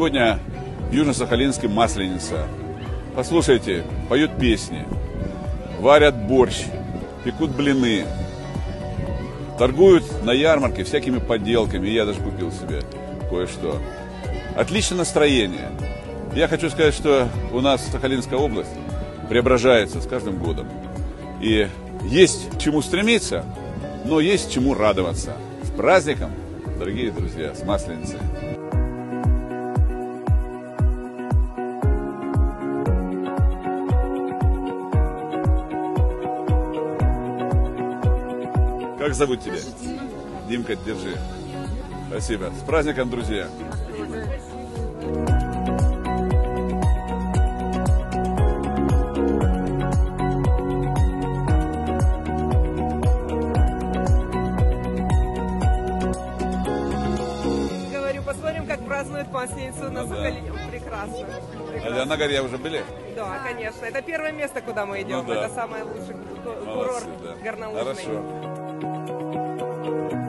Сегодня в Южно-Сахалинске Масленица. Послушайте, поют песни, варят борщ, пекут блины, торгуют на ярмарке всякими подделками. Я даже купил себе кое-что. Отличное настроение. Я хочу сказать, что у нас Сахалинская область преображается с каждым годом. И есть к чему стремиться, но есть чему радоваться. С праздником, дорогие друзья, с Масленицей. Как зовут тебя? Димка, держи. Спасибо. С праздником, друзья. Говорю, посмотрим, как празднуют Масленицу на Сахалине. Прекрасно. А на горе уже были? Да, конечно. Это первое место, куда мы идем. Ну, да. Это самый лучший курорт горнолыжный. Хорошо.